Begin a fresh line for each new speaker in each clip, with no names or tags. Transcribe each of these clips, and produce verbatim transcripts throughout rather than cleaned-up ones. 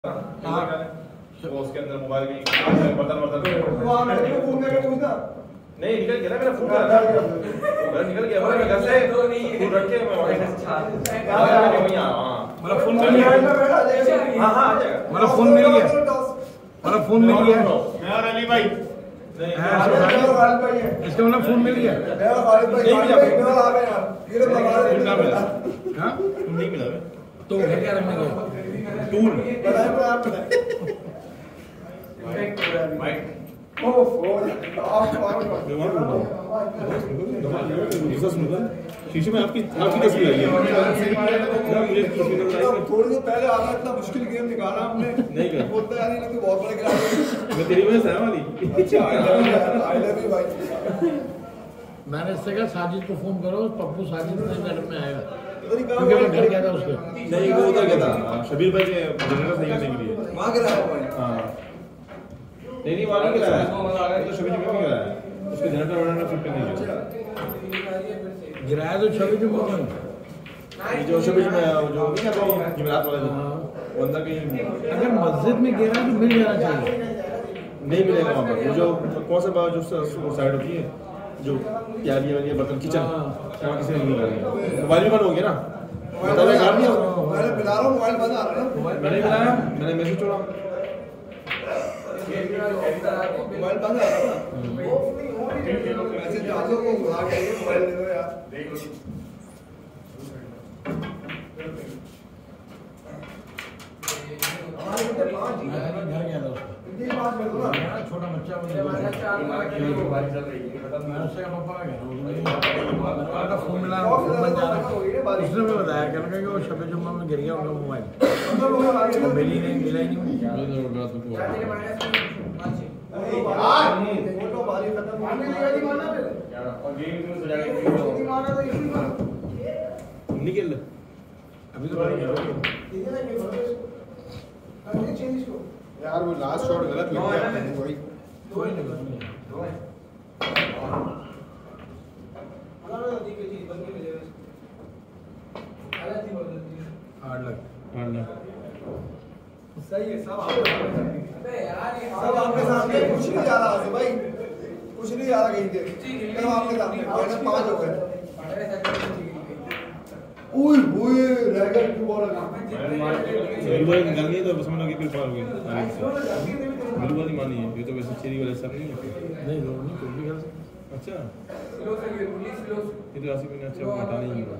तो उसके अंदर मोबाइल की बर्तन वर्तन नहीं निकल गया ना मेरा फोन घर निकल गया मैं घर से फोन रख के मैं मेरा फोन मिल गया हां हां आ जाएगा
मेरा फोन मिल गया मेरा फोन मिल गया
मैं और अली भाई
इसका मतलब फोन मिल गया
नहीं मिला हां नहीं मिला
तो घर क्या रखने गए
टूल शीशे में आपकी आपकी तस्वीर आई है मुझे
थोड़ी देर पहले आपने इतना मुश्किल गेम निकाला हमने
नहीं कर
बोलता यार नहीं बहुत बड़े गिरा
मैं तेरी वजह से वाली
अच्छा आई लव यू भाई
मैंने इससे कहा साजिद को फोन करो पप्पू साजिद के घर में आएगा क्योंकि मैं घर गया था उसके
नहीं वो उधर गया था शबीर भाई के जनरेटर सही करने के लिए
वहां गिरा भाई
हां नहीं नहीं वाला गिरा है तो शबीर में गिरा है उसके जनरेटर वगैरह फिट करने के लिए
गिराया तो छवि जो बोल
ये जो शबीर में जो नहीं है तो जमेरात वाला जो वो अंदर कहीं
अगर मस्जिद में गिरा तो मिल जाना चाहिए
नहीं मिलेगा वहां पर वो जो कौन सा जो साइड होती है जो प्याली वाली बर्तन किचन वहाँ किसी ने नहीं लगाया मोबाइल भी बंद हो गया ना बता दें आप नहीं
मैंने मिला रहा हूं मोबाइल बंद आ रहा है
मैंने मिलाया मैंने मैसेज छोड़ा
मोबाइल बंद आ रहा है मैसेज डाल दो को बुला के मोबाइल दे दो यार
घर गया था उसका छोटा बच्चा मैंने उससे पापा का फोन मिला उसने भी बताया कहने कि वो शबे जुम्मा में गिर गया उनका मोबाइल मिली नहीं मिला ही नहीं
निकल
अभी तो
यार वो लास्ट शॉट गलत लग गया भाई
कोई नहीं आठ लाख
आठ लाख
सही है सब सब आपके सामने कुछ नहीं जा रहा भाई कुछ नहीं जा रहा कहीं से सब आपके सामने पांच हो गए ओए ओए रह गया क्यों बोल रहा
मेरी बात निकालनी है तो बस मैंने कोई पार हो गया मेरी बात ही मानी है ये तो वैसे चेरी वाला सब नहीं है
नहीं लोग नहीं कोई भी कर
अच्छा ये तो आसिफ ने अच्छा हटा नहीं है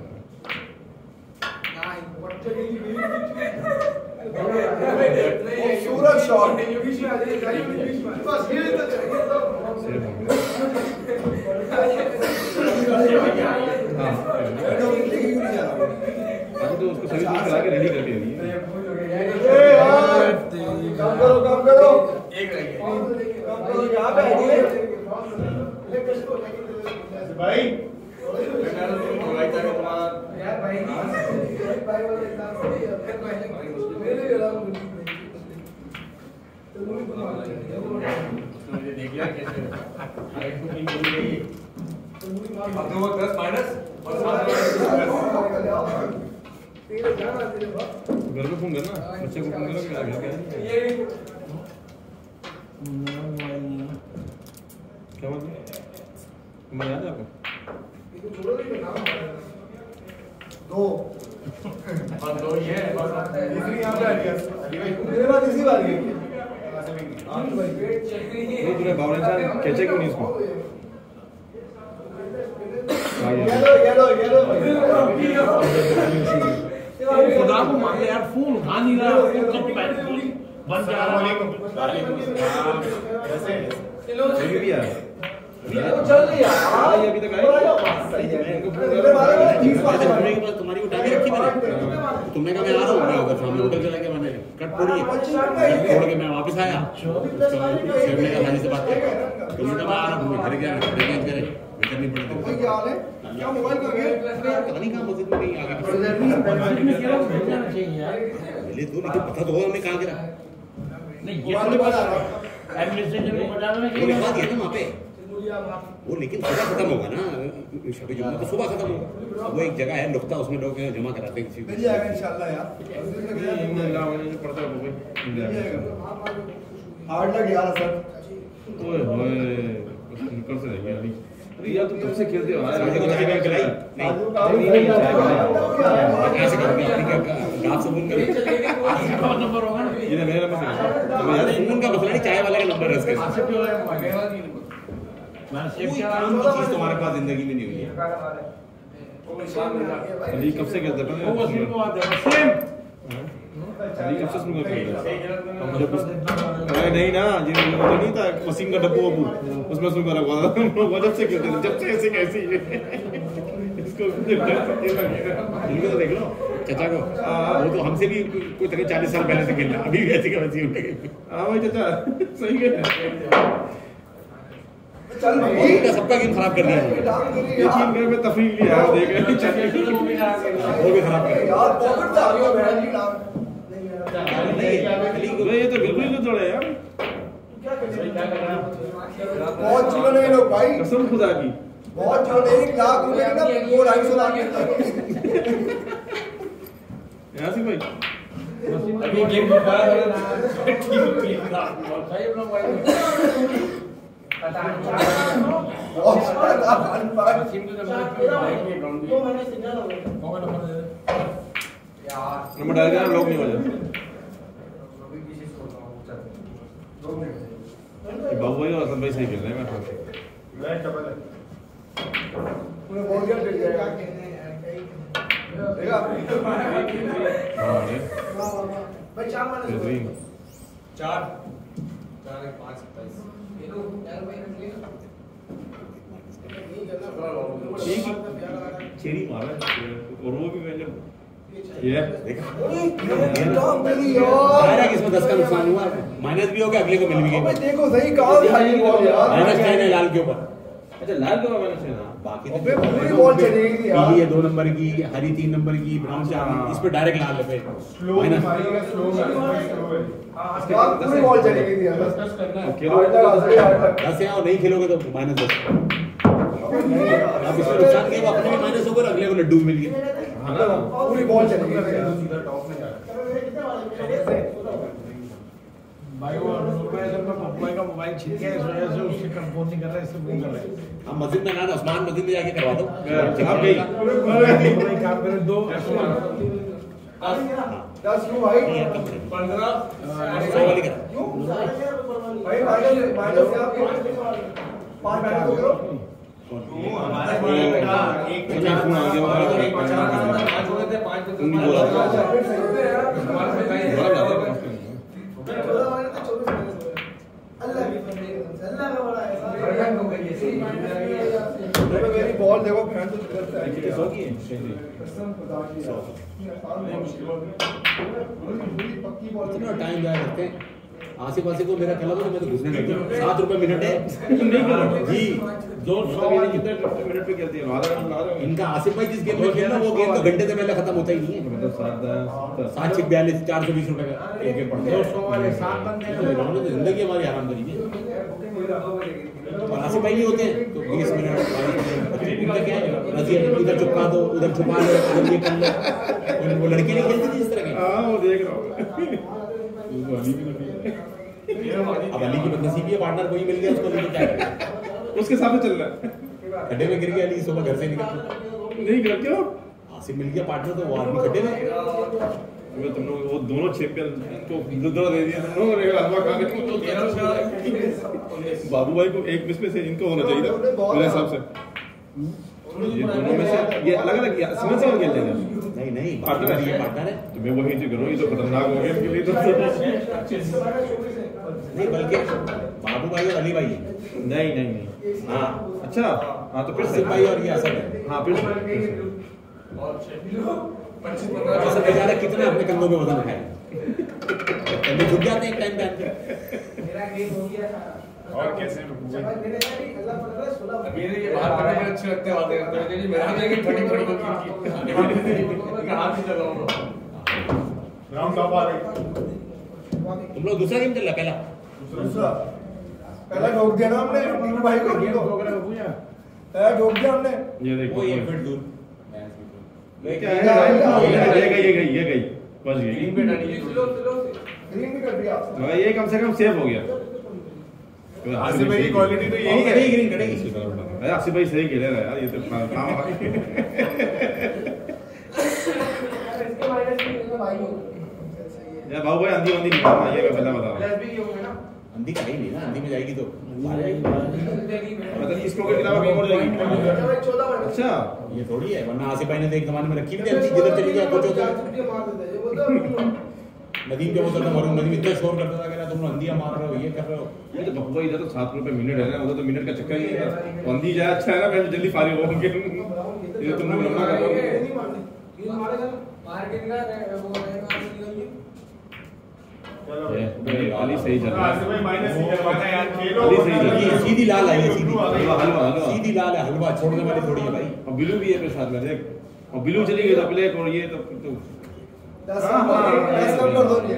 सूरज शॉट
हाँ तो उसको सभी चीज करा के रेडी करके दिए
काम करो काम करो
एक रह गया
काम करो यहां पे आइए भाई यार भाई भाई वाला एग्जाम मेरे मुझे देख लिया कैसे हाइट को नहीं बोल रही अब दो वक्त दस माइनस और सात तेरे जाना तेरे बाप
घर पे फोन करना बच्चे को फोन करना क्या क्या
ये
क्या बात है मैं याद है आपको
इसको छोड़ो नहीं नाम दो और दो ये तीसरी यहां पे आ गया मेरे पास इसी बार गई हां भाई वेट चेक नहीं
वो तूने बावले इंसान कैचे क्यों नहीं इसको
येलो येलो येलो
खुदा को मान ले यार फोन उठा नहीं रहा कब पैर बन जा रहा है
कैसे चलो सही भी यार
वो चल रही है
हां ये अभी तक आई
सही है
इनको फोन
मेरे बारे में तीस बार
तुम्हारी उठा के रखी मैंने तुमने कहा मैं आ रहा हूँ मैं उधर सामने होटल चला गया मैंने कट पड़ी छोड़ के मैं वापस आया शेर ने कहा से बात कर तुमने कहा मैं आ रहा हूँ घर गया चेंज करे मैं करनी पड़ी
भाई क्या हाल है क्या मोबाइल का गया
पता नहीं कहाँ मस्जिद में नहीं आगे
चाहिए यार
पहले तो लेकिन पता तो हो हमें कहाँ गिरा
नहीं ये थोड़ी बात एडमिनिस्ट्रेशन को बताना
वो लिखवा दिया था वहाँ पे वो लेकिन सुबह खत्म होगा ना, शबे जुम्मा तो सुबह खत्म होगा। वो एक जगह है नुक्ता, उसमें लोग जमा कराते हैं किसी को।
मिल जाएगा इंशाल्लाह यार। आठ लाख ग्यारह सर।
ओए होए निकल से रहेगी अभी। अरे यार तुम कब से खेलते हो?
आज को चाय में पिलाई नहीं ऐसे करोगे अपनी क्या गाफ सबून कर
नंबर होगा ना
ये ना मेरा नंबर है।
तो यार सबून का मसला नहीं, चाय वाले का नंबर है इसके। कोई काम की चीज तुम्हारे पास जिंदगी में नहीं हुई है।
अली कब से खेलते हैं?
वो वसीम को आते हैं वसीम
अली कब से शुरू कर खेलते हैं? अरे नहीं ना, ये वो तो नहीं था वसीम का डब्बू अबू, उसमें शुरू करा हुआ था। वो जब से खेलते थे, जब से ऐसे कैसी है इसको
इनको तो देख लो चाचा को, वो तो हमसे भी कोई तक चालीस साल पहले से खेल रहा, अभी भी ऐसी का वैसी उनके।
हाँ भाई चाचा सही है।
चल भाई
उनका सबका गेम खराब कर दिया
ये तीन घर में तफरीक लिया है, देख रहे हैं
वो भी खराब कर दिया।
यार पॉकेट से आ गया बहन की नाम।
भाई ये तो बिल्कुल ही दौड़े यार,
बहुत चलो नहीं लोग भाई,
कसम खुदा की।
बहुत चलो नहीं। एक लाख रुपए की ना वो ढाई सौ लाख की।
यासीन भाई
अभी गेम बड़ा हो रहा है टीम प्लीज सही अपना भाई
बहुत शानदार बन पाए।
वसीम को नंबर दो महीने सिग्नल हो गए कौन नंबर दे यार
नंबर डाल देना, लोग नहीं हो जाए। ये बाबू भाई और हसन भाई सही खेल रहे हैं। मैं
पूरे बोल दिया टिक जाएगा। देखा भाई चार मार
बेहतरीन
चार चार एक पाँच सत्ताईस
चेरी मारा है, और वो भी मैंने ये
देखा
यार
इसमें दस का नुकसान हुआ, माइनस भी हो गया, अगले को मिल भी गई।
देखो सही कहाँ से आई बॉल यार।
माइनस टेन है लाल के ऊपर।
अच्छा लाल का मैंने सुना
बाकी
अबे पूरी बॉल चली गई थी यार।
पीली है दो नंबर की, हरी तीन नंबर की, ब्राउन चार, इस पे डायरेक्ट लाल पे माइनस।
यार पूरी बॉल चली गई थी यार।
खेलो
दस है और नहीं खेलोगे तो माइनस दस। अब इसमें नुकसान क्या, अपने भी माइनस होगा, अगले को लड्डू भी मिल गया।
पूरी बॉल चली गई थी यार।
भाई वो रुपए से मैं पप्पू का मोबाइल छिन गया, इस वजह से उससे कंफर्म नहीं कर रहा, इससे फोन कर रहा है।
हम मस्जिद में ना उस्मान मस्जिद में जाके करवा दो।
आप गई
भाई काम करे दो
दस क्यों भाई?
पंद्रह
सौ वाली करा।
क्यों? भाई माइनस माइनस से आप पाँच माइनस हो गए।
एक फोन आ गया
पाँच हो गए थे, पाँच तो
उन्हीं बोला था।
मेरी बॉल देखो फैन तो करता है।
कितने सौ की है?
इतना टाइम जाया करते हैं आसे पासे को, मेरा खेला तो मैं तो घुसने लगता हूँ। सात रुपए मिनट है
नहीं करो
जी,
दो सौ वाले कितने मिनट पे खेलती है? आधा घंटा आधा घंटा
इनका आसिफ भाई जिस गेम में खेलना वो गेम तो घंटे से पहले खत्म होता ही नहीं है।
मतलब सात दस
सात छह बयालीस चार सौ बीस रुपए का एक गेम पड़ता है।
दो सौ वाले सात बंदे
तो इन्होंने तो जिंदगी हमारी आराम करी है। और आसिफ भाई नहीं होते हैं तो बीस मिनट इनका क्या है, रजिया इधर चुपका दो, उधर छुपा लो, उधर ये कर लो। वो लड़के नहीं खेलती थी इस तरह के।
हाँ वो देख रहा हूँ। वो अली भी लगी है।
अब अली की बदनसीबी है, पार्टनर कोई मिल गया उसको लेके क्या करेगा?
उसके साथ चल रहा है।
खड्डे में गिर गया अली, सुबह घर से निकल
नहीं कर क्यों?
आसिफ मिल गया पार्टनर तो वो आदमी खड्डे में।
वो तुम लोग वो दोनों चैंपियन को दो दे दिया तुम लोगों ने, हलवा खा के। बाबू भाई को एक मिस में से इनको होना चाहिए था मेरे हिसाब से। ये दोनों में से ये अलग अलग सिंगल सिंगल खेलते हैं।
नहीं नहीं
पार्टनर है,
ये पार्टनर है।
तो मैं वही चीज कर रहा हूँ, ये तो खतरनाक हो गया इनके लिए तो।
नहीं बल्कि बाबू भाई और अली भाई है।
नहीं नहीं नहीं
हाँ
अच्छा हाँ तो फिर
आसिफ भाई और ये असद है।
हाँ फिर
असद बेचारा कितना अपने कंधों में वजन उठाए, कंधे झुक जाते हैं टाइम टाइम पे।
और कैसे
मेरे ये बाहर बड़े बड़े अच्छे लगते हैं, बातें करते हैं जी, मेरा जाके फटी फटी को की हाथ ही लगाऊंगा
राउंड टॉप आ रही।
तुम लोग दूसरा गेम चल रहा पहला
दूसरा पहला ठोक दिया ना हमने टीम भाई को
गेम ठोक रहा है पूछा
पहला ठोक दिया हमने
ये देखो
वो एक फीट दूर
ये क्या है ये गई ये गई ये गई बच गई
ग्रीन पे डाली
ग्रीन भी कर दिया
हाँ, ये कम से कम सेव हो गया।
आसिफ भाई की क्वालिटी तो यही है।
ग्रीन कटेगी
अरे आसिफ भाई सही खेले रहे यार, ये तो काम यार बाबू भाई अंधी अंधी निकालना ये मैं पहला बता
अंधी का ही नहीं ना, अंधी में जाएगी तो
मतलब इसको के अलावा कौन और जाएगी? अच्छा
ये थोड़ी है, वरना आसिफ भाई ने तो एक जमाने में रखी भी थी अंधी, जिधर चली गया कुछ होता नदीम क्या बोलता था मारूं, नदीम इतना शोर करता था कि ना तुम अंधियां मार रहे हो, ये कर रहे हो।
ये तो बप्पा इधर तो सात रुपए मिनट है ना, उधर तो मिनट का चक्कर ही है। अंधी जाए अच्छा है ना, मैं जल्दी फारिग हो गया। ये तुम लोग लम्बा कर रहे हो। अली सही चल रहा
आसिफ
है।
भाई माइनस ही करवाना है यार, खेलो
अली सही चल रहा
ये
है।
सीधी लाल आई है, सीधी
हलवा हलवा हलवा
सीधी लाल है, हलवा छोड़ने वाली थोड़ी है भाई।
और बिलू भी है मेरे साथ में देख, और बिलू चली गई तो ब्लैक और ये तो तो
दस कम दस कम कर दो ये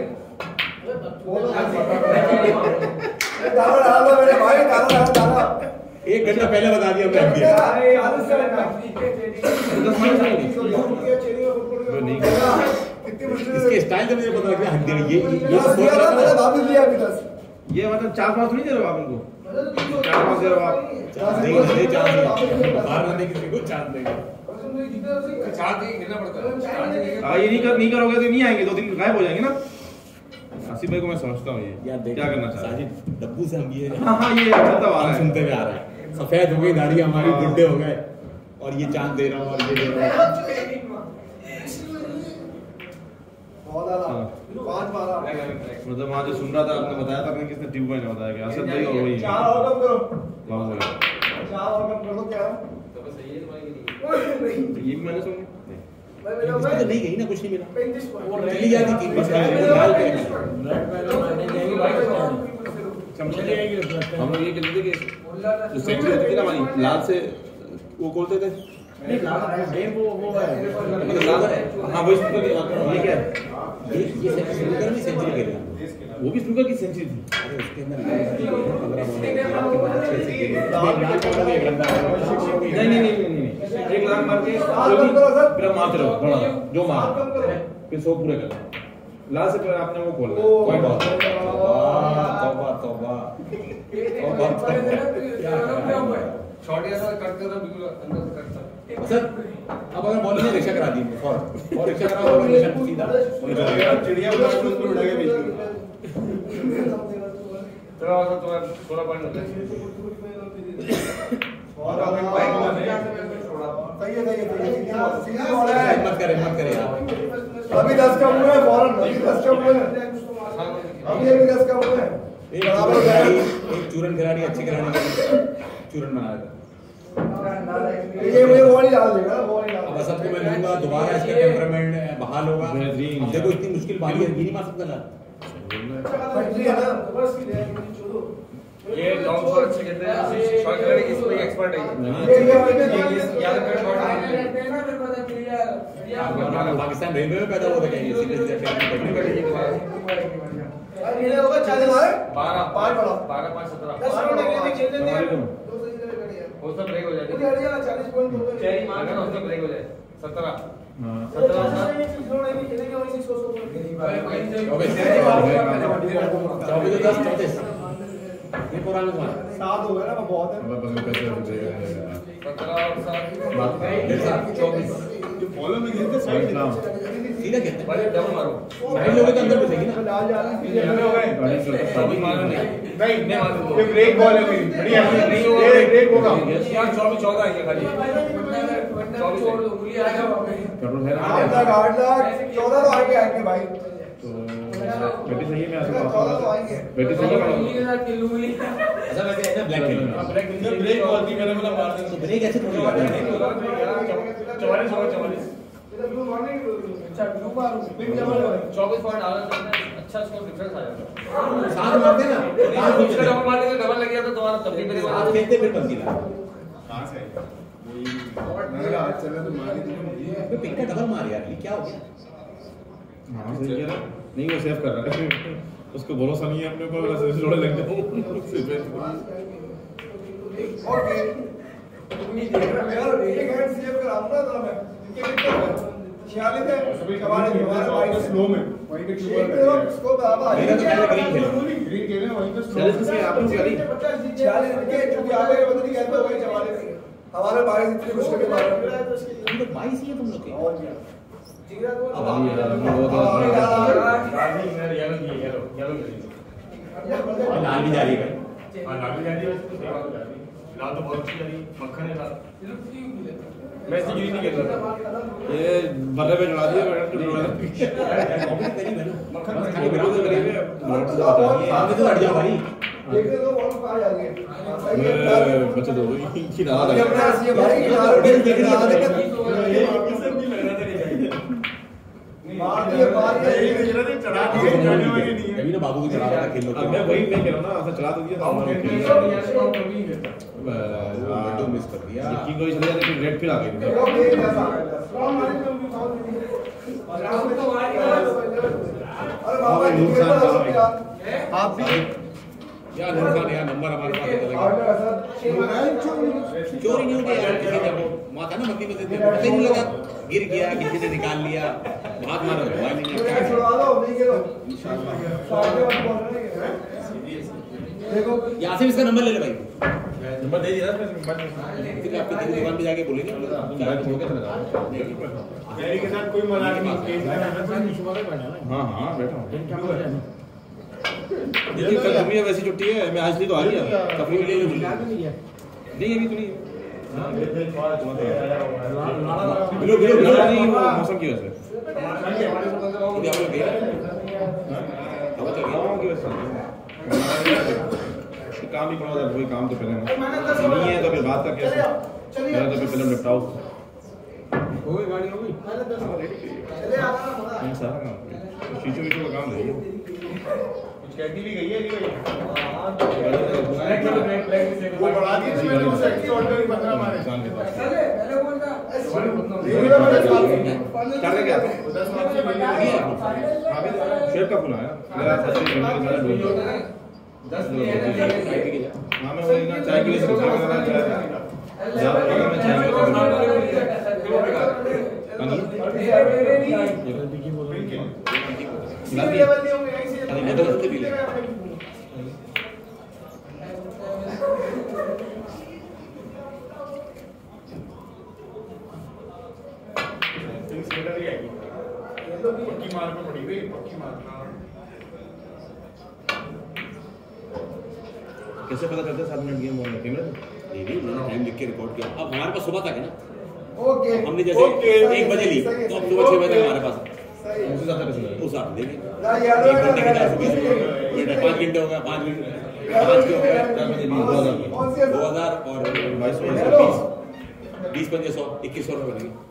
दाना डाल दो मेरे भाई, दाना डाल दाना
एक घंटा पहले बता दिया हमने अंधी
कितनी मुश्किल
इसके स्टाइल से मुझे पता लग गया हड्डी है ये ये
दस दिया ना, मैंने वापस लिया अभी दस
ये मतलब चार पांच थोड़ी दे रहे हो आप इनको, चार पांच दे रहे हो आप।
चांद देंगे दे चांद बाहर ना दे किसी को चांद देंगे।
हाँ ये नहीं कर नहीं करोगे तो नहीं आएंगे, दो दिन गायब हो जाएंगे ना। आसिफ भाई को मैं समझता हूँ ये
यार देख
क्या करना चाह रहे हैं।
साजिद डब्बू से हम ये
हाँ हाँ ये चलता आ रहा
हम
है।
सुनते हुए आ रहे हैं, सफेद हो गई दाढ़ी हमारी, बुड्ढे हो गए और ये चांद दे रहा हूँ और ये दे रहा हूँ।
बहुत आला पांच बारह
मतलब वहाँ जो सुन रहा था आपने बताया था, आपने किसने ट्यूब में बताया कि असद भाई और वही
चार और कम करो,
बाबू भाई।
चार और कम कर दो क्या
ये भी मैंने सुना।
इसमें तो नहीं गई ना, कुछ नहीं मिला,
पैंतीस
वो चली जाती थी बस लाल पे।
ब्लड पहले मारने जाएगी वाइट चली जाएगी ब्लड
हम लोग ये कहते थे कि जो सेंचुरी होती थी ना हमारी, लाल से वो बोलते थे
नहीं लाल है वो वो है
मतलब लाल। हाँ वही स्नूकर, ये क्या है?
ये ये स्नूकर में सेंचुरी खेला,
वो भी स्नूकर की सेंचुरी थी।
अरे उसके अंदर पंद्रह बॉल छह से खेले, लाल पॉइंट में एक रन डाला।
नहीं नहीं नहीं नहीं नहीं एक लाख मार के फिर आप मारते रहो बड़ा जो मार फिर सौ पूरे कर लाल से पहले आपने वो खोलना पॉइंट ऑफ।
तौबा तौबा तौबा तौबा
शॉट ऐसा कट कर रहा बिल्कुल अंदर से कट कर
सर अब अगर बॉलिंग में रिक्शा करा दी फॉर और रिक्शा करा और रिक्शा सीधा
चिड़िया उड़ा के उसको उड़ा के बीच में
थोड़ा सा थोड़ा थोड़ा पॉइंट होता है
और बाइक में सही है सही है सीधी बॉल है।
मत करे मत करे यार।
अभी दस का हुआ है फौरन, अभी दस का हुआ है, अभी अभी दस का हुआ है
एक खिलाड़ी एक चूरन खिलाड़ी अच्छे खिलाड़ी चूरन बना देगा।
ये मुझे बॉल ही डाल देगा, बॉल ही डाल
अब असद को मैं लूंगा दोबारा, इसका टेम्परामेंट बहाल होगा।
बेहतरीन।
अब देखो इतनी मुश्किल पारी है, ये नहीं मार सकता ना।
फैक्ट्री है ना,
ये लॉन्ग शॉट अच्छे खेलते हैं, शॉट खेलने की इसमें एक्सपर्ट है
ये ये
ये याद कर शॉट
पाकिस्तान रेलवे में पैदा हुआ था क्या ये सीधे
ये होगा चालीस है
बारह
पांच बड़ा
बारह पाँच सत्रह
दस मिनट के लिए खेलने
वालेकुम।
वो सब ब्रेक हो
मुझे
जाएगी
हरियाणा चालीस पॉइंट हो गए
चेरी मारना उसका ब्रेक हो जाए सत्रह
हाँ
सत्रह सात
खेलेंगे वही सिक्स सौ
चौबीस दस चौतीस ये पुराने जमाने
सात हो गए ना, बहुत है।
अब बस कैसे हो जाएगा
सत्रह और सात
डेढ़ साल चौबीस
जो फॉलो में खेलते साइड
इस्लाम
सीधा खेलते हैं।
बड़े डबल मारो
साइड लोगे तो अंदर घुसेगी ना।
डाल जा रहा है
हमें हो गए
चौबीस मारो नहीं
नहीं
नहीं मारो
ये ब्रेक बॉल है मेरी बढ़िया
नहीं होगा।
ब्रेक ब्रेक होगा
यार चौबीस चौदह आएंगे खाली चौबीस
करोड़ है
आठ लाख आठ लाख चौदह तो आएंगे आएंगे भाई,
तो बेटी सही है मैं ऐसा
चौदह तो
पास
आएंगे।
बेटी सही है
ऐसा वैसे है ना ब्लैक खेलना।
ब्रेक ब्रेक बॉल थी मैंने बोला मार दे
तो ब्रेक ऐसे थोड़ी होता है।
चौवालीस होगा चौवालीस चौबीस पॉइंट आ अच्छा स्कोर डिफरेंस आ जाता
साथ मारते ना साथ
है
खेलते
डबल मारने का डबल लग गया तो तुम्हारा तब भी मेरे
साथ खेलते फिर बनती ना।
कहां से आई वही मैंने कहा आज चल रहा तो मार ही दी
तो पिक का डबल मार यार, ये क्या हो गया?
हाँ सही कह रहा है। नहीं वो सेव कर रहा है उसको भरोसा नहीं है अपने ऊपर, वैसे जोड़े लग जाऊं
ओके तुमने देख रहा है यार, एक हैंड सेव कराऊंगा तो मैं इनके कितने है छियालीस है चवालीस हमारे भाई स्लो में वहीं पे क्यों कर रहे हैं इसको बाबा
मेरा तो पहले ग्रीन खेला
ग्रीन खेले वहीं पे
छियालीस किसके आपने करी
छियालीस के क्योंकि आप ये पता नहीं कहते वही चवालीस हमारे बाईस इतने कुछ करके मार रहे हैं
हम तो बाईस ही है तुम लोग के।
और क्या जिगरा तो
अब वो तो
येलो येलो येलो
और लाल भी जा रही है
हां लाल भी जा रही है, लाल तो बहुत अच्छी जा रही है, मक्खन है लाल। मैं इसकी ग्रीन नहीं खेल रहा,
ये बल्ले पे चढ़ा दिया मैंने तो
करीब है ना
मक्खन
खाली बिल्कुल तो करीब है
सामने तो हट जाओ भाई।
देखते तो बॉल कहां जा रही है सही है
बच्चे तो वही खिला
अभी
रहा
अपने ऐसी है भाई किनारे पे देख रहा है मार दिए मार दिए
चढ़ा दिए जाने वाली नहीं है।
अभी ना बाबू को चढ़ा रहा था खेल लो।
अब मैं वही मैं कह रहा हूं ना, ऐसा चला तो दिया था
हम
हमने
खेलते
खेल
हैं
लिया।
यार, स्टॉप कभी नहीं खेलता।
तो मिस कर दिया।
ये किंग कोई चले जाते फिर रेड फिर आ गई
वो देख रहा था स्ट्रांग मारने में भी बहुत अरे बाबा
हाँ, नुकसान कहाँ है?
यार
आप भी
यार नुकसान यार नंबर हमारे पास पता लगा।
और ऐसा
चोरी नहीं होती यार, किसी ने वो माथा ना मक्की में से पता ही नहीं लगा, गिर गया किसी ने निकाल लिया, भाग मारा हुआ नहीं है क्या है?
छुड़वा दो नहीं खेलो सामने वाला बॉल नहीं है देखो
यहाँ से इसका नंबर ले ले भाई।
नंबर दे दिया ना,
फिर आपकी तेरी दुकान पे जाके बोलेंगे
मैं छोड़ के चला जाऊं।
मेरी के साथ कोई मजाक नहीं केस में
हाँ हाँ बैठा हूँ। देखिए कल तुम्हें वैसी छुट्टी है, मैं आज नहीं तो आ गया कभी ले लो। नहीं अभी तो नहीं है।
बिलो बिलो बिलो
नहीं वो मौसम की वजह से।
उधर आप लोग गए अब चल गया
गाँव की वजह से। काम ही पड़ा था, वही काम तो पहले नहीं है तो फिर बात का कैसे मेरा तो फिर पहले निपटाओ
हो गई गाड़ी हो गई।
चले आ रहा थोड़ा
नहीं सारा काम शीशो वीशो का काम नहीं है।
कुछ कहती भी गई है नहीं गई
वो
वो बढ़ा दिए थे मैंने उसे एक्स्ट्रा ऑर्डिनरी पंद्रह मारे
इंसान के पास
चले पहले बोल का
कर दे क्या
दस मार्क्स की मिली
शेर का फोन आया मेरा फर्स्ट ईयर के सारे ढूंढ लो।
दस नहीं है
हाँ मैं वही ना चाय के लिए सोच रहा था ज्यादा लगा मैं चाय के लिए
लेवल नहीं होंगे ऐसे
अरे मैं तो उससे भी ले
पक्की मार में पड़ी गई पक्की मार
कैसे पता चलता है सात मिनट गेम होने कैमरे
नहीं नहीं मैंने टाइम लिख के रिकॉर्ड किया। अब हमारे पास सुबह तक है ना,
ओके
हमने जैसे एक बजे ली तो अब सुबह छह बजे तक हमारे पास
सही है
उससे ज्यादा कैसे
उस आप देंगे
ना यार
एक घंटे के दस रुपये घंटे पाँच घंटे हो गया पाँच घंटे पाँच के हो गए
चार बजे बीस दो हजार
दो हजार और
बाईस सौ
बीस बीस पंजे सौ इक्कीस सौ रुपये बनेंगे।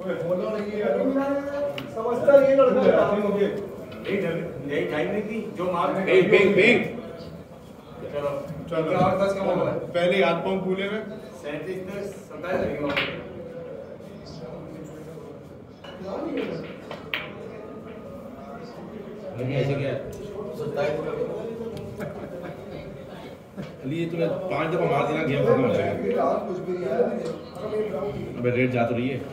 समझता नहीं है लड़का
यही टाइम नहीं थी जो मार
बेंग बेंग बेंग
चलो
चलो
और दस का होगा
पहले हाथ पांव फूले में
सैंतीस दस सत्ताईस लगेगा
ऐसे क्या अली ये तूने पांच दफा मार देना गेम खत्म हो जाएगा।
कुछ भी नहीं आया
अबे रेड जा तो रही है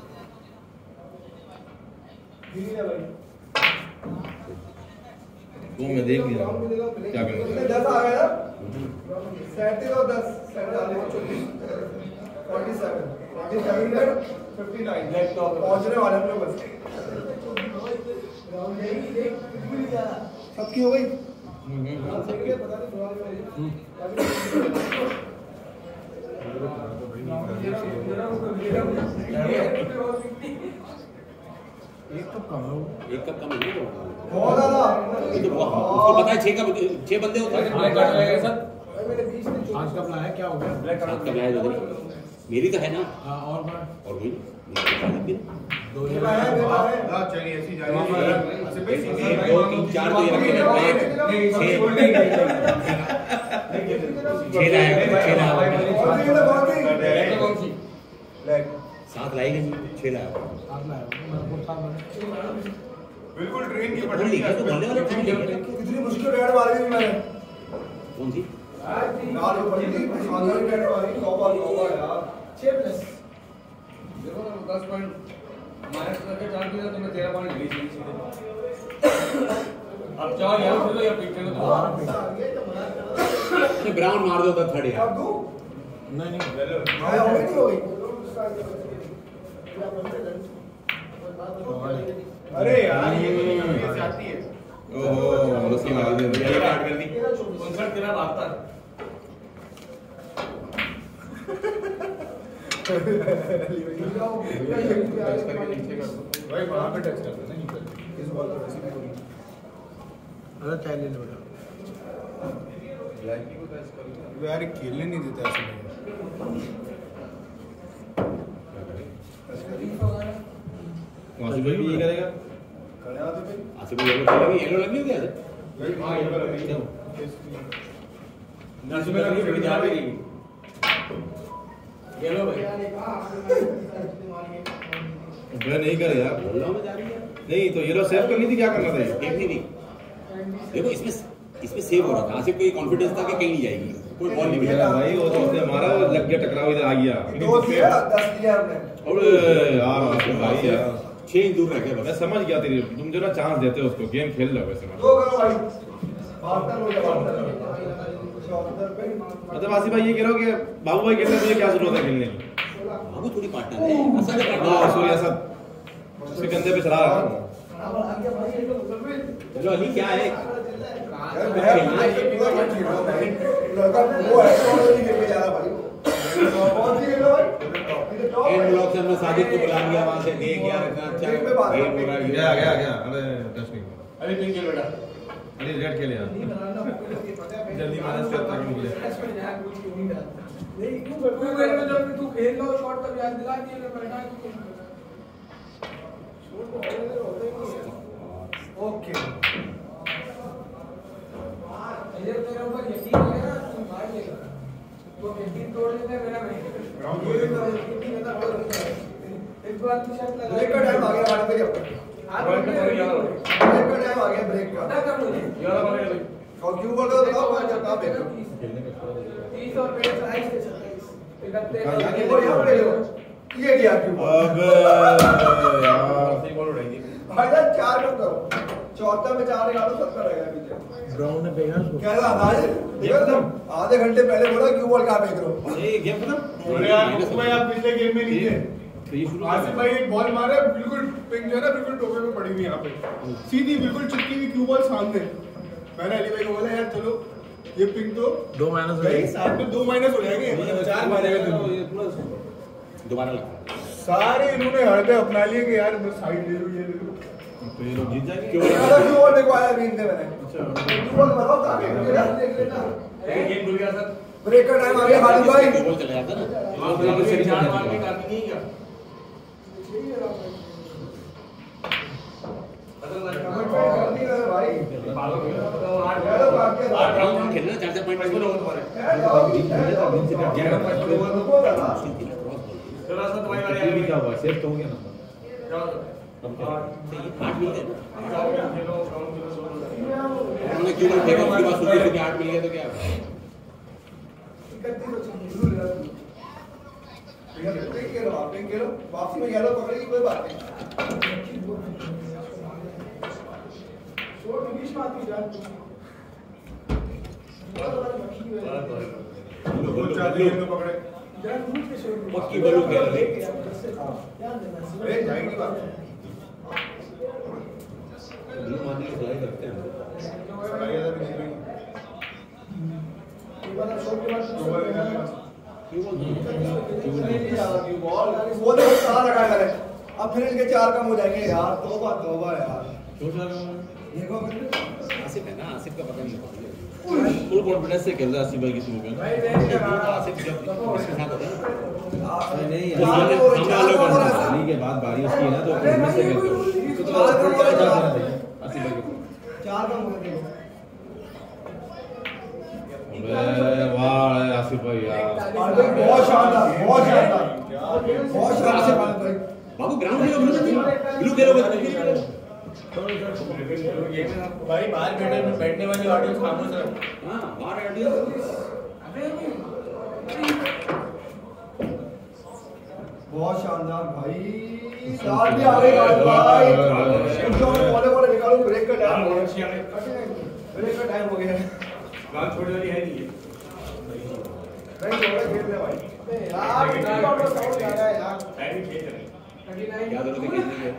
वो मैं देख लिया क्या करना है।
दस आ गया सैंतीस और दस forty seven forty seven fifty nine पहुंचने वाले हम लोग बस सबकी हो गई
एक कप कम है वो।
एक कप कम नहीं तो
बहुत ज्यादा
ये तो वो उसको पता है छह कप छह बंदे होते हैं।
मैंने बीस में
पाँच कप लाया क्या हो गया?
सात कप लाए दो मेरी तो है ना
हाँ, और कौन?
और कोई नहीं।
दो ये
मेरा है मेरा है
हां चलिए ऐसी जा रही है ऐसे पे
एक दो तीन चार तो ये रखे हैं एक छह छह लाए छह लाए
कौन सी
सात लाएंगे जी छह लाए
सात लाया हो। मेरे को सात बने।
बिल्कुल ट्रेन की
बोल
पटरी
लिखा तो बोलने वाला ट्रेन लिखा
कितनी मुश्किल रेड मारी थी मैंने
कौन सी
यार वो पड़ी थी शानदार रेड मारी नौ बार नौ बार यार छह प्लस
देखो ना दस पॉइंट माइनस करके चार किया तो मैं तेरह पॉइंट रिलीज की सीधे अब चार यार फिर तो या पिक करो तो
ये ब्राउन मार दो तो थर्ड यार
अब दो
नहीं नहीं
आया हो गई नहीं हो गई
अरे यार ये तो ये जाती है
ओहो उसकी मार दे
ये काट कर दी उनसठ तेरा भागता है
भाई वहां पे टच करते ना निकल
इस बॉल को ऐसे भी होगी
अरे चाय ले लो
लाइकी को टच करो यार खेलने नहीं देता ऐसे नहीं
वहां से भी ये करेगा
खड़े हाथ पे
आसिफ को येलो लगी येलो लगी हो क्या
हां ये लग रही है नसीब में लगी फिर जा भी नहीं ये लो भाई
मैं नहीं कर यार
बोल में जा रही है
नहीं तो येलो सेव करनी थी क्या करना था ये
एक नहीं नहीं देखो इसमें इसमें सेव हो रहा था आसिफ को ये कॉन्फिडेंस था कि कहीं नहीं जाएगी कोई बॉल नहीं
मेरा
मिलेगा
भाई वो तो उसने मारा वो लग गया टकराव इधर आ गया
दो दिया दस दिया हमने
अबे यार आसिफ भाई यार
छह इंच दूर रह गया
मैं
बस
समझ गया तेरी तुम जो ना चांस देते हो उसको गेम खेल रहे हो वैसे
दो करो भाई बाहर हो गया बाहर चौहत्तर पे
मतलब आसिफ भाई ये कह रहे हो कि बाबू भाई खेलने मुझे क्या जरूरत है खेलने की
बाबू थोड़ी पार्टनर है असद का
हाँ
पार्टनर
सूर्य असद उसके कंधे पे चढ़ा रखा हूं।
चलो अली क्या है
यार मैं ये भी तो मत खेलो भाई लड़का वो है कौन नहीं खेल के जा रहा भाई कौन सी खेल रहा भाई
एंड ब्लॉक से हमने साजिद को बुला लिया वहां से देख यार इतना अच्छा
देख पे बात
गेम हो रहा है
गया गया गया अरे टच नहीं हुआ।
अभी पिंक खेल बेटा
अरे रेड खेले यार जल्दी माइनस करता है मुझे
नहीं क्यों तू खेल में जब तू खेल लो शॉट तब याद दिला दिए मैं बैठा
ओके
ये तेरे ऊपर यकीन है ना तू मार लेगा वो यकीन तोड़ लेते मेरा नहीं एक बार की शर्त लगा
ब्रेक का टाइम आ गया हमारे पे
हाथ
ब्रेक का टाइम आ गया ब्रेक का
पता कर मुझे
यार बने भाई
और क्यों बोल रहे हो बताओ मैं कहां पे
तीस और पेड़ सताईस से सत्ताईस इकतीस
वो यहां पे लो ये क्या क्यों
अबे यार
सही बॉल उड़ाई थी
भाई जान चार कम करो चौथा में चार निकालो सत्तर रहेगा पीछे
ब्राउन ने फेंका उसको
क्या था अंदाज देखो तुम आधे घंटे पहले बोला क्यों बॉल कहां फेंक रहे हो
ये गेम खत्म
अरे यार भाई आप पिछले गेम में नहीं थे
तो ये शुरू
आसिफ भाई एक बॉल मारा बिल्कुल पिंक जो है ना बिल्कुल टोपे में पड़ी हुई यहाँ पे सीधी बिल्कुल चिपकी हुई क्यू बॉल सामने मैंने अली भाई को बोला यार चलो ये पिंक तो
दो माइनस हो
भाई
गए
साथ में दो माइनस हो जाएंगे चार मारेगा तुम
दोबारा लगा
सारे इन्होंने हड़पे अपना लिए कि यार मैं साइड ले लूं ये ले लूं
तो ये लोग जीत जाएंगे
क्यों
यार क्यों बॉल देखो आया बीन से मैंने क्यों बॉल बताओ ताकि देख लेना
गेम भूल गया सर
ब्रेक का टाइम आ गया खालिद भाई
दो बॉल चला जाता ना
आप लोग से चार मार के काफी नहीं क्या
नहीं कर भाई
पालो आठ
चलो काट के
आठ राउंड
खेलना चार चार पॉइंट
पचपन ओवर तुम्हारे चलो सर तुम्हारी बारी
ये भी क्या हुआ सेफ तो हो गया ना
जाओ
आठ मिल गए
खेलो राउंड खेलो
उन्होंने क्यों नहीं फेंका उसके बाद सोचे थे कि आठ मिल गया तो क्या
वापसी में येलो पकड़ेगी कोई बात नहीं
वो चार गेम में पकड़े
पक्की बलू खेल रहे
अरे जाएगी बात
ब्लू मारने की सलाह करते हैं
सलाइया भी नहीं रही
वो देखो चार रखा करे अब फिर इनके चार कम हो जाएंगे यार तौबा तौबा यार देखो
आसिफ है ना आसिफ का पता नहीं होता
फुल कॉन्फिडेंस से खेल रहा है आसिफ भाई की टीम में
आसिफ जब इसके साथ होता है ना
नहीं
चार कम हो रहे, चार कम हो रहे हैं।
पानी के बाद बारी उसकी है ना तो कॉन्फिडेंस से खेलते हो आसिफ भाई को
चार कम हो गए
अबे वाह आसिफ भाई यार
बहुत शानदार बहुत शानदार बहुत शानदार भाई
बाबू ग्राउंड में ब्लू खेलोगे
भाई बाहर बैठे बैठने वाली ऑडियंस खामोश है।
हाँ बाहर ऑडियंस
बहुत शानदार भाई। साथ भी आ गए भाई। बोले बोले निकालो ब्रेक का टाइम हो गया। ब्रेक का टाइम हो गया।
गाल छोड़ने वाली है नहीं ये।
नहीं थोड़ा खेल ले भाई। यार कितना बड़ा साउंड आ रहा है यार।
टाइम खेल रहे हैं।
क्या जरूरत है खेलने की?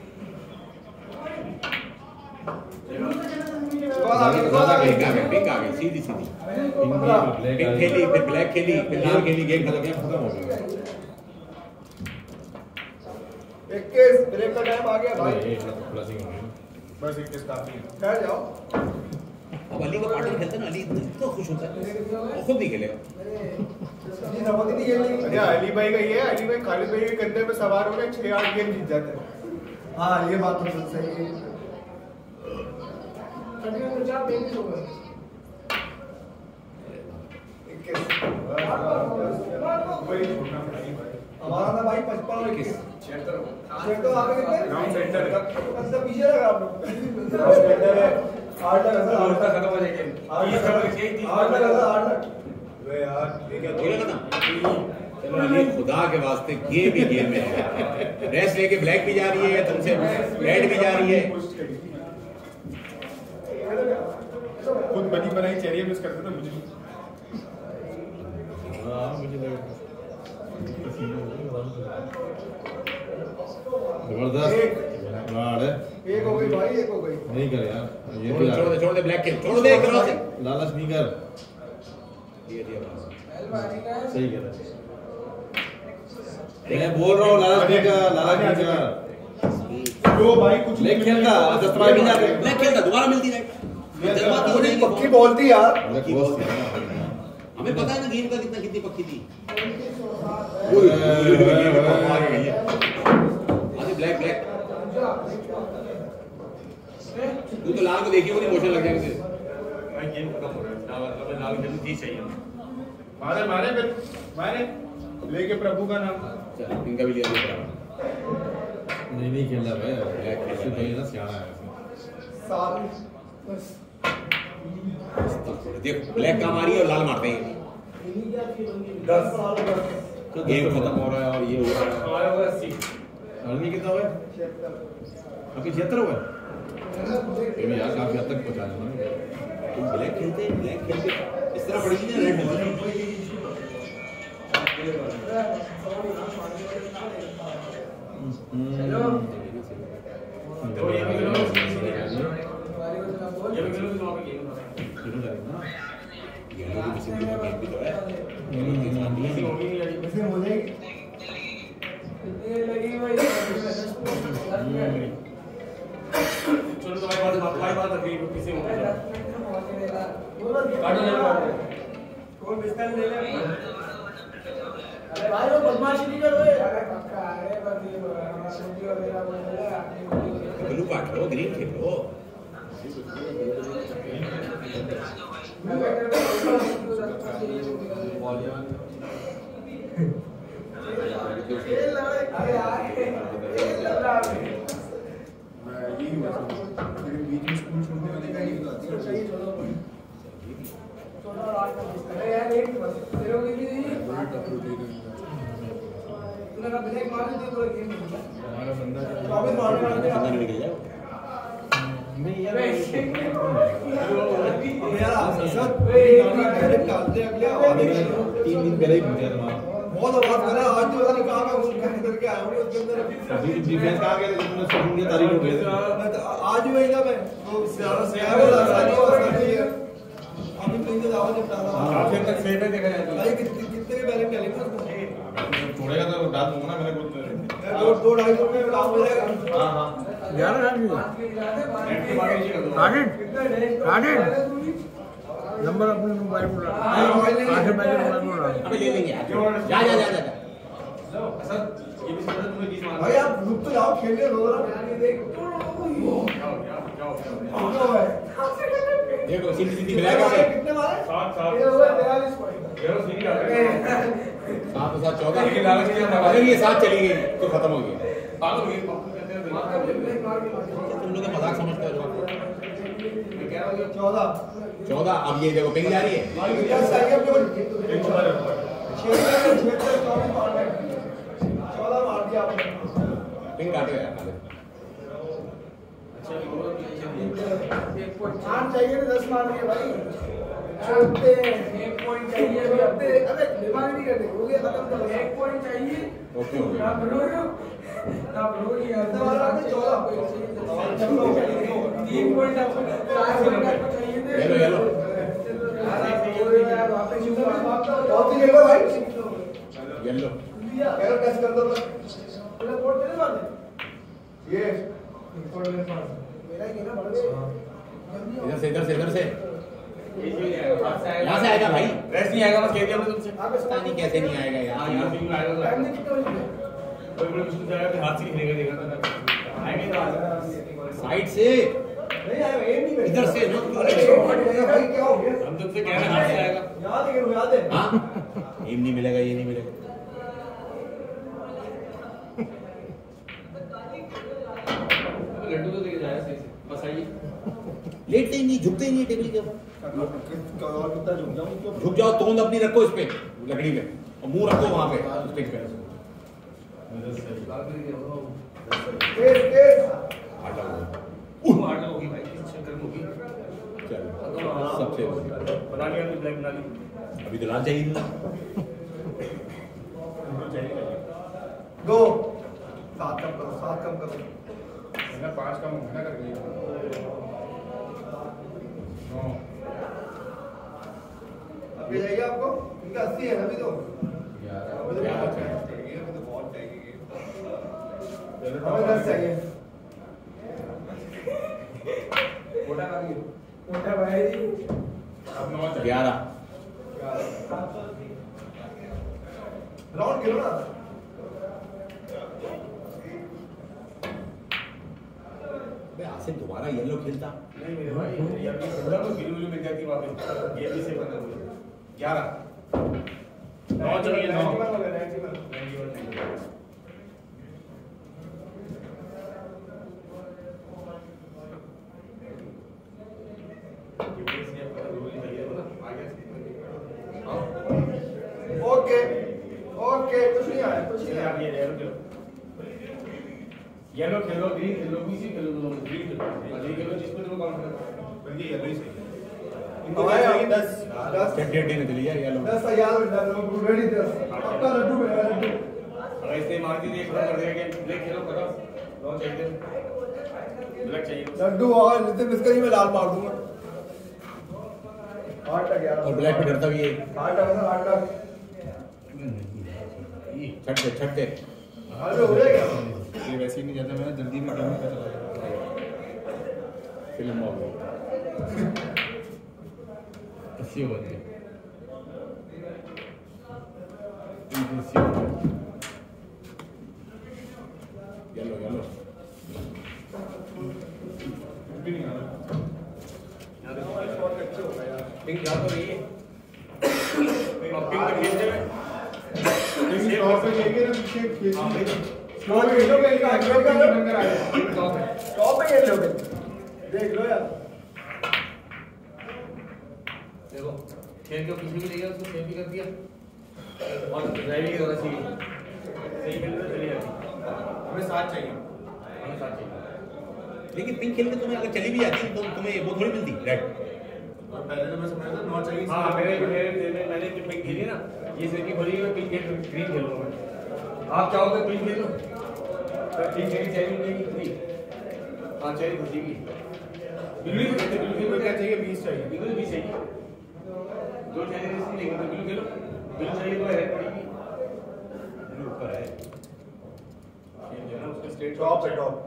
ज्यादा पिंक आ गई, पिंक आ गई, सीधी सीधी पिंक खेली, फिर ब्लैक खेली, फिर लाल खेली, गेम खत्म गया, खत्म हो गया।
इक्कीस ब्रेक का टाइम आ गया भाई।
बस इक्कीस काफी है।
ठहर जाओ।
अब अली का पार्टनर खेलता है ना, अली इतना खुश होता है, वो खुद नहीं खेलेगा।
जी नमक नहीं खेलनी।
अरे अली भाई का ये है, अली भाई खालिद भाई के कंधे पे सवार हो गए, छह आठ गेम जीत जाते हैं।
हाँ ये बात तो सही है। हमारा था भाई पचपन और इक्कीस। छिहत्तर तो आगे कितने?
राउंड सेंटर है।
मतलब पीछे लगा आप लोग। सेंटर है। आठ लगा था। आठ लगा
खत्म हो जाएंगे।
आठ लगा आठ लगा था आठ लगा।
वे यार ये क्या
बोले खत्म। चलो अली खुदा के वास्ते गेम ही गेम है। रेस लेके ब्लैक भी जा रही है, तुमसे रेड भी जा रही है।
खुद बनी बनाई चेरिया मिस करते थे मुझे।
जबरदस्त गाड़ है।
एक हो गई भाई एक हो गई।
नहीं कर यार ये
छोड़ छोड़ दे, छोड़ दे ब्लैक खेल, छोड़ दे क्रॉस।
लालच नहीं कर।
ये दिया बस।
सही कह रहा है। मैं बोल रहा हूँ लालच नहीं कर, लालच नहीं कर।
जो भाई कुछ
ब्लैक खेलता दस ट्राई भी जाते।
ब्लैक खेलता दोबारा मिलती है, जज्बाती हो जाएगी।
पक्की बोलती यार।
हमें पता है ना गेम का कितना कितनी पक्की थी। आगे ब्लैक ब्लैक तू तो लाल को देखी होगी, मोशन लग जाएंगे।
भाई गेम खत्म हो रहा है। लाल लाल जल्दी जीत चाहिए।
मारे मारे फिर मारे लेके प्रभु का नाम।
चल इनका भी लिया दिया।
नहीं नहीं खेल रहा है ब्लैक खेल रहा है ना, सियाना है
साल
देख ब्लैक काम आ रही है और लाल मारते हैं।
दस साल
गेम खत्म हो रहा है और ये हो रहा है।
हमारा होगा अस्सी।
आदमी कितना हुआ? अभी छिहत्तर हुआ ये भी यार काफी हद तक पहुंचा है।
तुम ब्लैक खेलते हैं, ब्लैक खेलते इस तरह पड़ेगी ना रेड होगी।
हेलो
तो ये भी लो। ये भी लो तो वहाँ पे गेम हो रहा है।
शुरू करेंगे ना। ये लोग किसी भी गेम भी तो है।
किसी होगी नहीं लगी।
कैसे हो जाएगी?
कितनी लगी भाई?
चलो तो भाई बात भाई बात रखी किसी होगी। काटो नहीं काटो।
कौन पिस्तौल ले ले?
अरे भाई वो बदमाशी नहीं कर रहे। अरे पक्का अरे बस ये हमारा छोटी वगैरह बोल रहा है आपने
ब्लू काट लो, ग्रीन खेलो।
मैं बैठ कर अरे यार
मैं यही हुआ था। फिर बीच में स्कूल छोड़ने वाले का नहीं हुआ।
अरे यार एक बस तेरे को कितनी दी? तूने कहा ब्रेक मार दी तो गेम नहीं हुआ।
हमारा बंदा
वापस मार
बंदा नहीं निकल जाओ।
नहीं यार
अबे यार सर डायरेक्ट डालते हैं अगले आवाज
तीन दिन पहले ही पहुंचा था वहाँ।
बहुत आवाज कर रहा है। आज जो पता नहीं कहाँ मैं घूम करके आया हूँ उसके अंदर।
अभी डिफेंस कहाँ गया था जब मैंने सुन लिया तारीख उठ गई थी।
मैं तो आज भी वही था मैं। वो ज्यादा से ज्यादा आसानी और आसानी है। अभी तो इनके आवाज निपटा रहा हूँ।
काफी तक सेफ है देखा जाए तो।
भाई कितने कितने के बैलेंस चलेंगे उसको?
छोड़ेगा तो डाल दूंगा ना मैंने खुद।
दो दो ढाई सौ में काम हो जाएगा।
हाँ हाँ
ग्यारह रन भी काटेड नंबर अपने मोबाइल में डाल आगे बैठे मोबाइल में डाल
अबे ले लेंगे यार। जा जा जा जा
सर ये भी समझ तुम्हें बीच मार।
भाई आप रुक तो जाओ खेलने दो जरा।
जाओ जाओ जाओ।
रुको भाई।
देखो सीधी सीधी
कितने
ब्लैक
मारे?
है।
कितने मारे?
सात सात।
ये हुआ बयालीस पॉइंट।
गेरो सीधी आ गई।
सात तो सात चौदह।
लेकिन लालच नहीं आता।
अगर ये सात चली गई तो खत्म हो गया।
पागल हो गए पागल कहते हैं दिमाग का।
ब्रेक मार के मार
तुम लोग मजाक समझते हो।
चौदह
चौदह। अब ये देखो पिंग जा रही है।
चौदह मार दिया आपने।
पिंग काटो यार।
आठ चाहिए तो दस मार दिए भाई। छोड़ते एक पॉइंट चाहिए छोड़ते। अबे दिमाग नहीं करते हो गया खत्म करो। एक पॉइंट चाहिए।
Okay okay.
ना ब्रो ना ब्रो ये चौदह तीन पॉइंट आपको चार पॉइंट आपको चाहिए थे।
येलो येलो
बहुत ही येलो भाई।
येलो
येलो टेस्ट कर दो। पहले बोर्ड तेरे पास है ये मेरा ही ना बढ़ गए।
इधर से इधर से इधर से यहाँ से आएगा भाई।
रेस्ट नहीं आएगा, बस कह दिया हमने तुमसे।
पता नहीं कैसे नहीं आएगा यार।
हाँ यहाँ से भी आएगा तो
टाइम नहीं कितना बजे
कोई बड़ा कुछ जाएगा तो हाथ से खेलेगा देखा आएंगे तो
साइड से
नहीं आएगा ये नहीं बैठा।
इधर से ना।
अरे भाई क्या हो गया?
हम तुमसे कह रहे हैं हाथ से आएगा।
याद है कि याद है।
हाँ एम नहीं मिलेगा, ये नहीं मिलेगा।
लड्डू तो देके जाएगा सही से, बस आइए।
लेटते ही नहीं, झुकते ही नहीं टेबल के ऊपर।
और कितना झुक जाऊं क्यों?
झुक जाओ, तोंद अपनी रखो इस पे लकड़ी पे और मुंह रखो वहां पे स्टिक पे।
तेज तेज
आटा हो
आठ होगी भाई, किस चक्कर में होगी?
चलो सबसे
बना लिया हमने, ब्लैक बना ली।
अभी तो लाल चाहिए ना।
दो सात कम करो, सात कम करो।
मैंने पांच कम मना कर दिया। नौ
अभी जाइए आपको इनका अस्सी है अभी तो।
ग्यारह
ग्यारह
चाहिए, अभी तो बहुत चाहिए।
हमें दस चाहिए।
मोटा का भी
मोटा भाई
अब नौ चाहिए।
ग्यारह।
राउंड खेलो ना।
आसिफ दोबारा येलो खेलता।
नहीं मेरे भाई, यार ये बड़ा तो गिलू गिलू मिल जाती वहाँ पे। ये भी से बना हुआ है। ग्यारह। नौ चाहिए, नौ।
ओके ओके कुछ नहीं आया, कुछ नहीं आया।
ये येलो खेलो, येलो खेलो, ग्रीन खेलो, बीसी खेलो, दोनों ग्रीन खेलो, ग्रीन खेलो, जिसको जो काउंट करो।
बल्कि येलो ही सही है।
इनको चाहिए दस दस
टेन टेन निकली यार येलो।
दस यार रेडी दस आपका लड्डू मेरा लड्डू।
अगर इसने मार दी तो एक रन कर देगा गेम। ब्लैक खेलो, करो। नौ चाहिए, ब्लैक चाहिए।
लड्डू और नितिन इसका ही मैं लाल मार दूंगा। आठ तक यार
और ब्लैक पे डरता भी है।
आठ तक आठ तक
छट दे छट दे।
अरे हो जाएगा।
ये वैसे ही नहीं जाता, मैं जल्दी में गेम का चला जाता।
फिल्म हो गई। अस्सी हो गई। Yellow yellow.
भी नहीं आ रहा।
पिंक जा तो रही है। पिंक पिंक खेलते हुए
लेकिन टॉप पे लेके ना पीछे खेल
हाँ, भाई।
टॉप पे खेलो के एक आगे का अंदर आ जाए।
टॉप है।
टॉप पे खेल लोगे देख लो यार।
देखो खेल के किसी भी ले गया, उसको सेव भी कर दिया और ड्राइविंग होना चाहिए। सही खेल तो चली जाती।
हमें सात चाहिए।
हमें साथ चाहिए।
लेकिन पिंक खेल के तुम्हें अगर चली भी जाती तो तुम्हें वो थोड़ी मिलती रेड।
पहले तो मैं समझ रहा था नौ चाहिए।
हाँ मेरे मेरे मेरे मैंने जो पिंक खेली ना, ये सिर्फ की भरी हुई पिंक खेल, ग्रीन खेलूंगा मैं। आप चाहोगे पिंक खेलो तो ठीक है, चाहिए नहीं थ्री। हाँ चाहिए खुशी की बिल्कुल कहते बिल्कुल
क्या चाहिए? बीस चाहिए।
बिल्कुल भी चाहिए। दो चाहिए इसलिए लेकिन तो बिल्कुल खेलो, बिल्कुल चाहिए तो रेड पड़ेगी।
ऊपर है
खेल लेना उसका स्ट्रेट
टॉप पे टॉप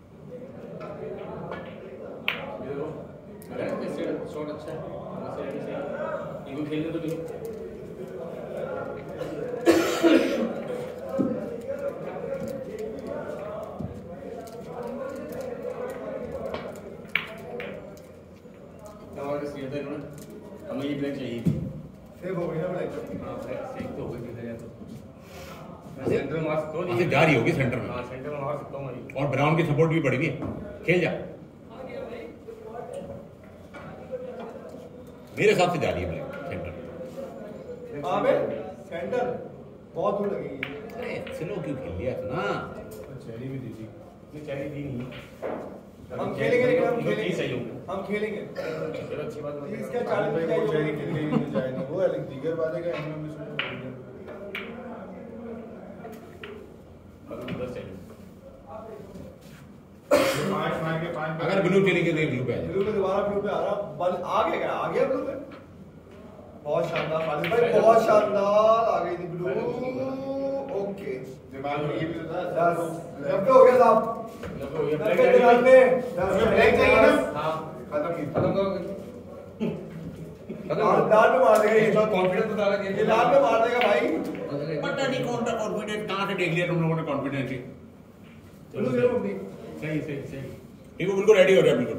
ये देखो मेरा स्ट्रेट शॉट अच्छा है। वैसे ऐसे सही इनको खेलने तो बिल्कुल हमें ये ब्लैक चाहिए थी।
सेव हो गई ना ब्लैक।
हाँ ब्लैक सेक तो हो गई देखा जाए तो मैं सेंटर में मार सकता हूँ।
जा रही होगी सेंटर में।
हाँ सेंटर में मार सकता हूँ मैं।
और ब्राउन की सपोर्ट भी पड़ी हुई है। खेल जा। मेरे हिसाब से जा रही है ब्लैक सेंटर।
हाँ बे सेंटर बहुत दूर लगेगी।
अरे स्लो क्यों खेल लिया था ना?
चेरी भी दी थी।
ये चैलेंज दी नहीं।
हम खेलेंगे लेकिन हम
ये
खेलेंगे
सही होगा।
हम खेलेंगे।
चलो अच्छी बात है।
इसका
चालीस
चालीस
में
क्या
कोई चेरी
होगा?
खेलने ही नहीं जाएगी। वो अलग दीगर वाले का इनमें में से
अभी दस चाहिए।
पांच मार के पांच
अगर ब्लू चलेंगे तो ब्लू पे आ जाए।
ब्लू पे दोबारा ब्लू पे आ रहा बल आ गया क्या? आ गया ब्लू पे। बहुत शानदार खालिद भाई, बहुत शानदार आ गई थी ब्लू। ओके
दिमाग में ये भी होता है।
दस नब्बे हो गया साहब।
देखो ये
नब्बे
ब्लैक
तिरानवे
हमें ब्लैक चाहिए ना?
हाँ
खत्म की
खत्म करो।
लाल लाल पे मार देगा ये।
इसका कॉन्फिडेंस बता रहा है
ये लाल पे मार देगा भाई।
पता नहीं कौन सा कॉन्फिडेंस कहाँ से देख लिया तुम लोगों ने कॉन्फिडेंस ही।
ब्लू ये अपनी
सही सही सही।
ठीक है बिल्कुल रेडी हो जाए बिल्कुल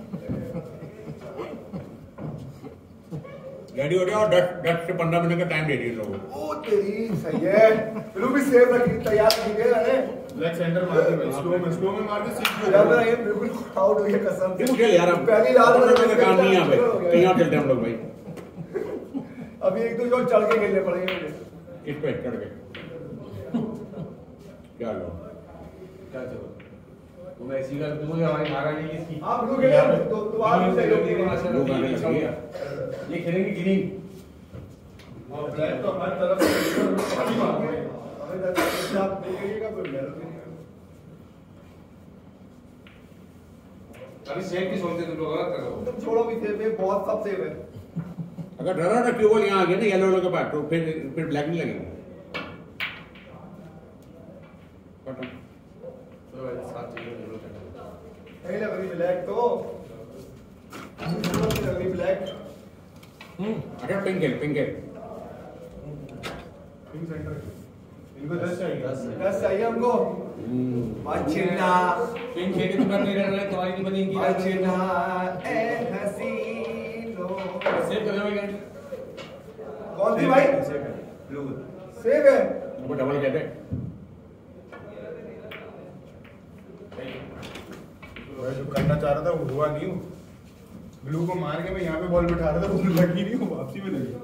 रेडी हो जाए और दस दस से पंद्रह मिनट का टाइम दे दिए लोगों को।
ओ तेरी सही है। ब्लू भी सेव रखी तैयार की गई है।
ब्लैक सेंटर मार दे भाई। स्लो में स्लो में मार दे सीख
यार मेरा ये बिल्कुल आउट हो गया कसम से।
मुझे यार अब
पहली लाल
अपने
वाले
का काम नहीं है भाई कहीं और चलते हैं हम लोग भाई।
अभी एक दो जो चढ़ के खेलने पड़ेंगे मुझे।
इस पे चढ़ के क्या लो
क्या चलो तो मैं इसी का दूंगा हमारी महारानी की इसकी
आप ब्लू खेले तो दोबारा से लोग
ब्लू
गाने लगी है।
ये खेलेंगे ग्रीन
और ब्लैक तो हर तरफ से
हमें दस आप देखिएगा कोई डर नहीं।
अभी सेफ की सोचते तुम लोग गलत कर रहे हो।
तुम छोड़ो भी सेव है, बहुत सब सेव है।
अगर डरा ना क्यों यहाँ आ गया ना येलो वालों के पास तो फिर फिर ब्लैक नहीं लगेगा।
तो साथ चाहिए जरूर करना।
नहीं लग रही ब्लैक तो लग रही ब्लैक।
अच्छा पिंक है पिंक है
पिंक सेंटर इनको दस चाहिए।
दस चाहिए हमको। बचना
पिंक खेल के तुम्हारा नहीं रहना है तुम्हारी नहीं बनेगी।
बचना ए हसीनो।
सेव कर लो क्या?
कौन सी भाई?
ब्लू
सेव है।
वो डबल कहते हैं
मैं जो करना चाह रहा था वो हुआ नहीं। ब्लू को मार के मैं यहाँ पे बॉल बिठा रहा था वो लगी नहीं, वो वापसी में लगी।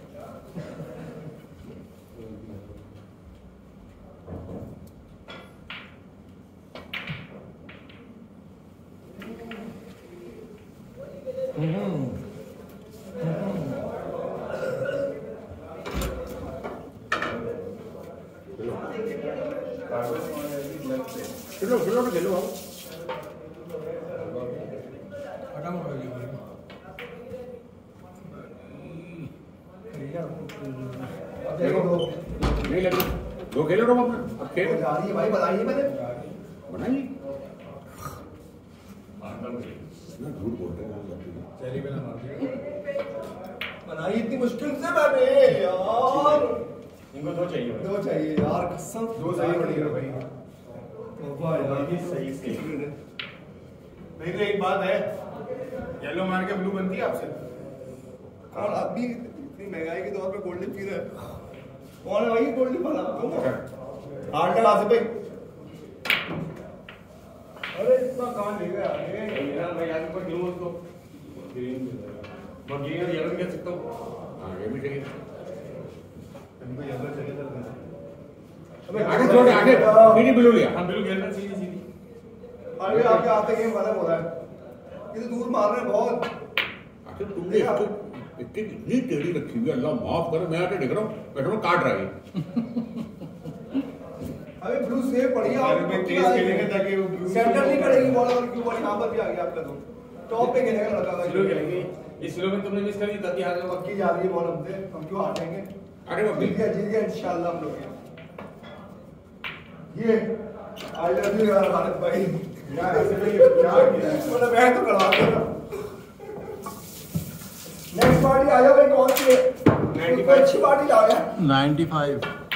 चलो चलो तो खेलो आओ।
खत्म हो गई गेम।
देखो दो
नहीं लगी दो खेलो तुम अपना अब खेल
जा रही है भाई, बताइए मैंने
बनाइए
मारना मुझे।
ना झूठ बोल रहे हो
चेरी पे ना मार दिया।
बनाई इतनी मुश्किल से मैंने यार।
इनको दो चाहिए भाई।
दो चाहिए यार कसम।
दो सही बढ़िया भाई।
वाह यार
ये सही सही।
नहीं तो एक बात है, येलो मार के ब्लू बनती है आपसे।
और अभी इतनी महंगाई के दौर पे गोल्डन पी रहे हैं। कौन है भाई गोल्डन वाला? तुम हो? हार्ड का आसिफ भाई। अरे इतना कहाँ ले गया आगे?
यार मैं यार ऊपर गिरूं उसको। ग्रीन मैं ग्रीन और येलो खेल सकता हूँ।
हाँ ये भी चाहिए
इनको येलो चाहिए था।
अबे
आगे छोड़ आगे पीली ब्लू लिया
हम ब्लू खेल रहे हैं सीधी सीधी।
आगे आगे आते गेम खत्म हो रहा है। ये तो दूर मार रहे हैं बहुत।
आखिर तुमने इसको इतनी इतनी टेढ़ी रखी हुई है, अल्लाह माफ करो मैं आके देख रहा हूँ बैठा हूँ काट रहा है
अबे ब्लू सेव बढ़िया
अरे मैं तेज खेलेंगे ताकि वो ब्लू
सेंटर नहीं करेगी बॉल और क्यों बॉल यहाँ पर भी आ गया आपका तो टॉप पे खेलेगा लड़का का।
स्लो खेलेंगे। इस स्लो में तुमने मिस कर दी तभी हार जाओगे।
पक्की जा रही है बॉल हमसे, हम क्यों हारेंगे?
अरे बाप
जीत गया जीत गया इंशाल्लाह हम लोग। ये आई लव यू यार भारत भाई।
यार ऐसे में ये क्या किया है?
मतलब मैं तो करवा दूंगा। नेक्स्ट पार्टी आ जाओ भाई, कौन सी है? कोई अच्छी पार्टी ला गया।
Ninety five